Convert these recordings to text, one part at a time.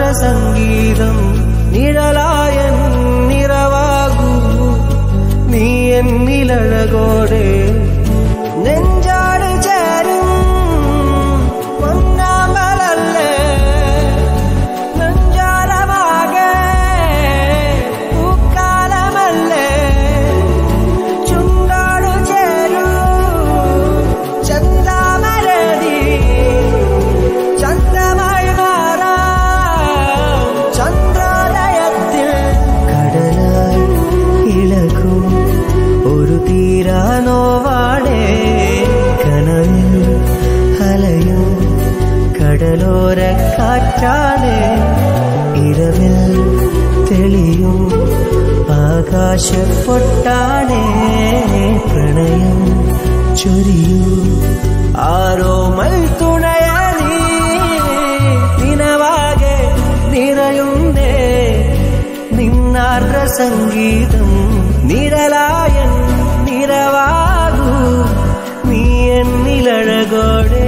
സംഗീതം നിഴലായൻ നിറവാകൂ നീ എന്നിലഴകോടെ നെഞ്ചാട് ചേരും പൊന്നാമലല്ലേ നെഞ്ചാരമാകെ പൂക്കാലമല്ലേ ചുണ്ടാട് ചേരൂ ചന്ദമരതി ചന്ദമായി മാറാം ചന്ദ്രോദയത്തിൽ കടലായി ഇളകും ഒരു തീരാനോവാടേ കനവിൽ അലയും കടലോര കാറ്റാണേ ഇരവിൽ തെളിയും ആകാശപ്പൊട്ടാണേ പ്രണയം ചൊരിയൂ ആരോ മൽത്തുണയനീ നിനവാകെ നിറയുന്നേ നിന്നാർദ്ര സംഗീതം നിഴലായൻ നിറവാകൂ നീ എന്നിലഴകോടെ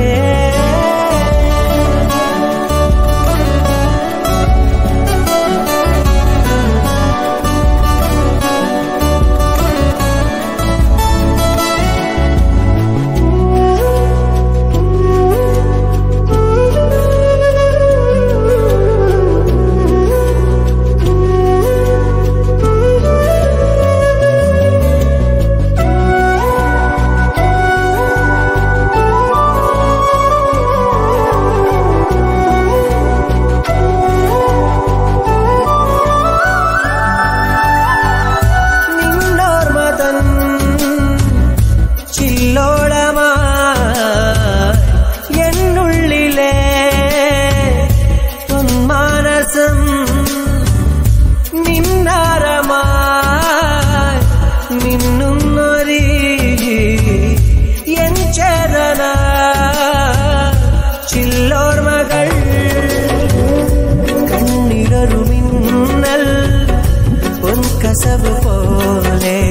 എന്നുള്ളിലെ പൊന്മാനസം നിന്നാരമായി മിന്നുന്നൊരീ എൻ ചേതന ചില്ലോർമകൾ കണ്ണിലൊരു മിന്നൽ പൊൻകസവ് പോലെ